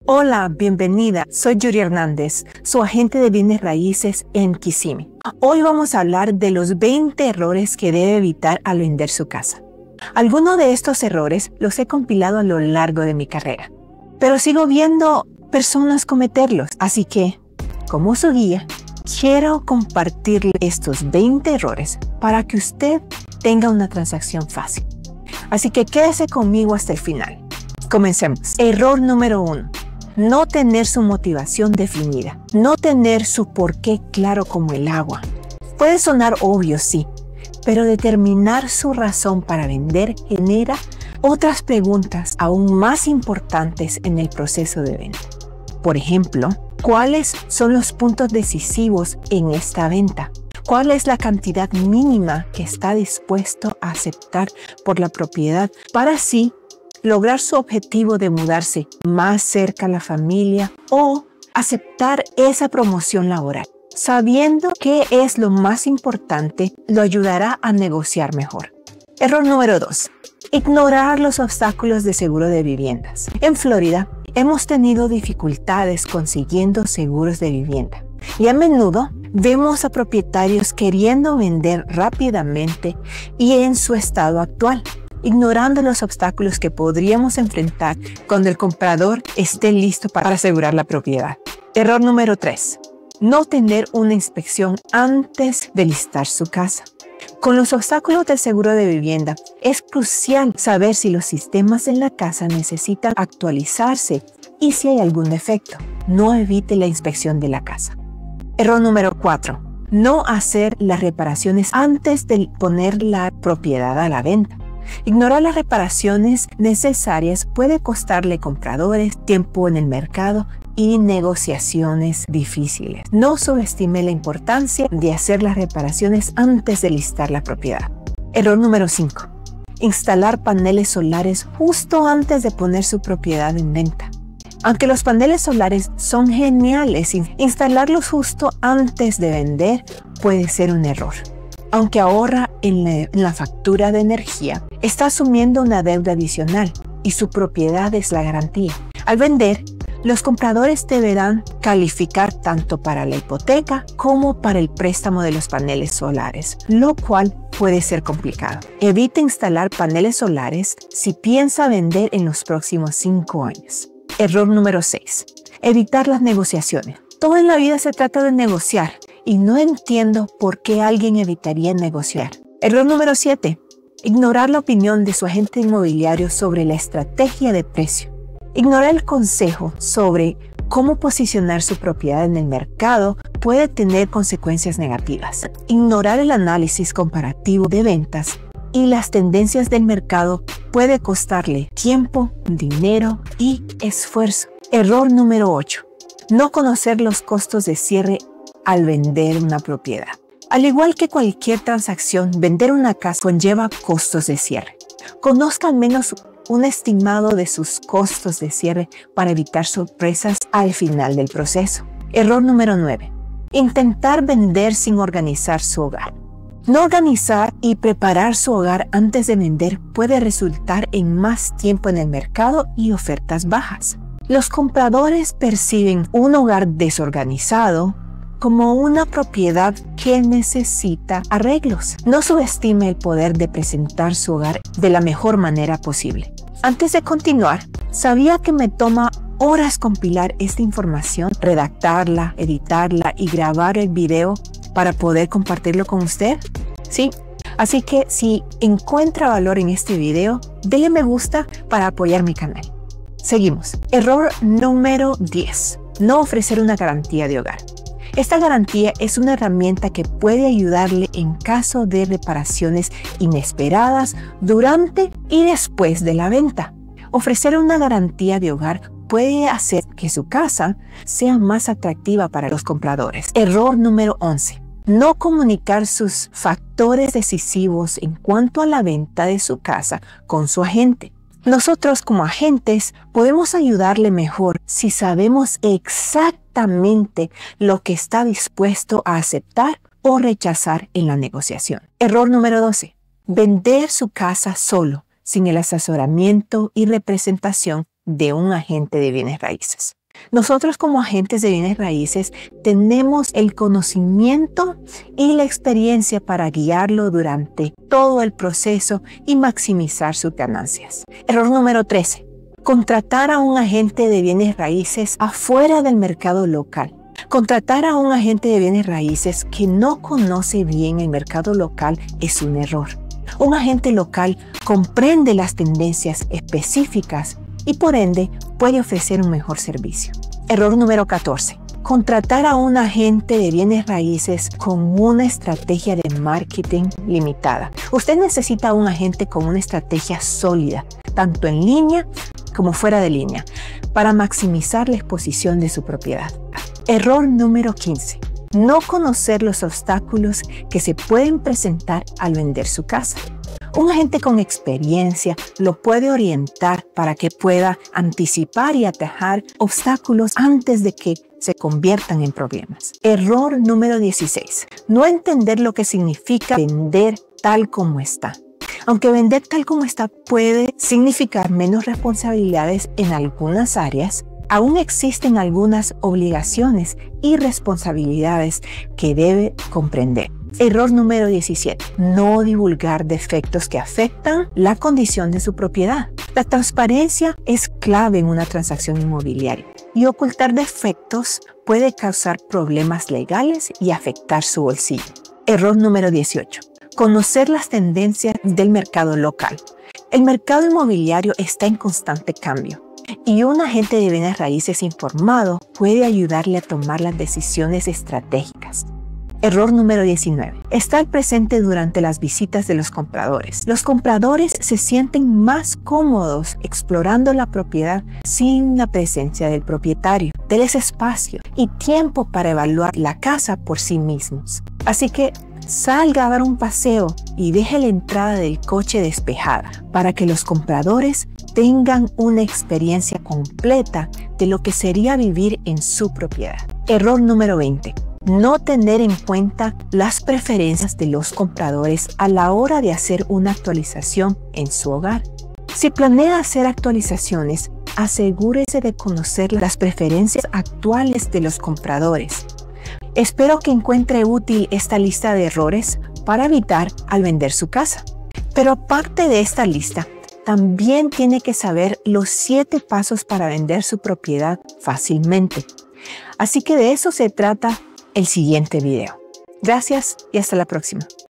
Hola, bienvenida. Soy Yuri Hernández, su agente de bienes raíces en Kissimmee. Hoy vamos a hablar de los 20 errores que debe evitar al vender su casa. Algunos de estos errores los he compilado a lo largo de mi carrera, pero sigo viendo personas cometerlos. Así que, como su guía, quiero compartirle estos 20 errores para que usted tenga una transacción fácil. Así que quédese conmigo hasta el final. Comencemos. Error número 1. No tener su motivación definida. No tener su porqué claro como el agua. Puede sonar obvio, sí, pero determinar su razón para vender genera otras preguntas aún más importantes en el proceso de venta. Por ejemplo, ¿cuáles son los puntos decisivos en esta venta? ¿Cuál es la cantidad mínima que está dispuesto a aceptar por la propiedad para así lograr su objetivo de mudarse más cerca a la familia o aceptar esa promoción laboral? Sabiendo qué es lo más importante, lo ayudará a negociar mejor. Error número 2. Ignorar los obstáculos de seguro de viviendas. En Florida, hemos tenido dificultades consiguiendo seguros de vivienda y a menudo vemos a propietarios queriendo vender rápidamente y en su estado actual, ignorando los obstáculos que podríamos enfrentar cuando el comprador esté listo para asegurar la propiedad. Error número 3. No tener una inspección antes de listar su casa. Con los obstáculos del seguro de vivienda, es crucial saber si los sistemas en la casa necesitan actualizarse y si hay algún defecto. No evite la inspección de la casa. Error número 4. No hacer las reparaciones antes de poner la propiedad a la venta. Ignorar las reparaciones necesarias puede costarle compradores, tiempo en el mercado y negociaciones difíciles. No subestime la importancia de hacer las reparaciones antes de listar la propiedad. Error número 5. Instalar paneles solares justo antes de poner su propiedad en venta. Aunque los paneles solares son geniales, instalarlos justo antes de vender puede ser un error. Aunque ahorra en la factura de energía, está asumiendo una deuda adicional y su propiedad es la garantía. Al vender, los compradores deberán calificar tanto para la hipoteca como para el préstamo de los paneles solares, lo cual puede ser complicado. Evite instalar paneles solares si piensa vender en los próximos 5 años. Error número 6. Evitar las negociaciones. Todo en la vida se trata de negociar y no entiendo por qué alguien evitaría negociar. Error número 7. Ignorar la opinión de su agente inmobiliario sobre la estrategia de precio. Ignorar el consejo sobre cómo posicionar su propiedad en el mercado puede tener consecuencias negativas. Ignorar el análisis comparativo de ventas y las tendencias del mercado puede costarle tiempo, dinero y esfuerzo. Error número 8. No conocer los costos de cierre al vender una propiedad. Al igual que cualquier transacción, vender una casa conlleva costos de cierre. Conozca al menos un estimado de sus costos de cierre para evitar sorpresas al final del proceso. Error número 9. Intentar vender sin organizar su hogar. No organizar y preparar su hogar antes de vender puede resultar en más tiempo en el mercado y ofertas bajas. Los compradores perciben un hogar desorganizado como una propiedad que necesita arreglos. No subestime el poder de presentar su hogar de la mejor manera posible. Antes de continuar, ¿sabía que me toma horas compilar esta información, redactarla, editarla y grabar el video para poder compartirlo con usted? Sí. Así que si encuentra valor en este video, déle me gusta para apoyar mi canal. Seguimos. Error número 10. No ofrecer una garantía de hogar. Esta garantía es una herramienta que puede ayudarle en caso de reparaciones inesperadas durante y después de la venta. Ofrecer una garantía de hogar puede hacer que su casa sea más atractiva para los compradores. Error número 11. No comunicar sus factores decisivos en cuanto a la venta de su casa con su agente. Nosotros como agentes podemos ayudarle mejor si sabemos exactamente lo que está dispuesto a aceptar o rechazar en la negociación. Error número 12. Vender su casa solo, sin el asesoramiento y representación de un agente de bienes raíces. Nosotros como agentes de bienes raíces tenemos el conocimiento y la experiencia para guiarlo durante todo el proceso y maximizar sus ganancias. Error número 13. Contratar a un agente de bienes raíces afuera del mercado local. Contratar a un agente de bienes raíces que no conoce bien el mercado local es un error. Un agente local comprende las tendencias específicas y por ende puede ofrecer un mejor servicio. Error número 14. Contratar a un agente de bienes raíces con una estrategia de marketing limitada. Usted necesita un agente con una estrategia sólida, tanto en línea como fuera de línea, para maximizar la exposición de su propiedad. Error número 15. No conocer los obstáculos que se pueden presentar al vender su casa. Un agente con experiencia lo puede orientar para que pueda anticipar y atajar obstáculos antes de que se conviertan en problemas. Error número 16. No entender lo que significa vender tal como está. Aunque vender tal como está puede significar menos responsabilidades en algunas áreas, aún existen algunas obligaciones y responsabilidades que debe comprender. Error número 17. No divulgar defectos que afectan la condición de su propiedad. La transparencia es clave en una transacción inmobiliaria y ocultar defectos puede causar problemas legales y afectar su bolsillo. Error número 18. Conocer las tendencias del mercado local. El mercado inmobiliario está en constante cambio y un agente de bienes raíces informado puede ayudarle a tomar las decisiones estratégicas. Error número 19. Estar presente durante las visitas de los compradores. Los compradores se sienten más cómodos explorando la propiedad sin la presencia del propietario. Denles espacio y tiempo para evaluar la casa por sí mismos. Así que salga a dar un paseo y deje la entrada del coche despejada para que los compradores tengan una experiencia completa de lo que sería vivir en su propiedad. Error número 20. No tener en cuenta las preferencias de los compradores a la hora de hacer una actualización en su hogar. Si planea hacer actualizaciones, asegúrese de conocer las preferencias actuales de los compradores. Espero que encuentre útil esta lista de errores para evitar al vender su casa. Pero aparte de esta lista, también tiene que saber los 7 pasos para vender su propiedad fácilmente. Así que de eso se trata el siguiente video. Gracias y hasta la próxima.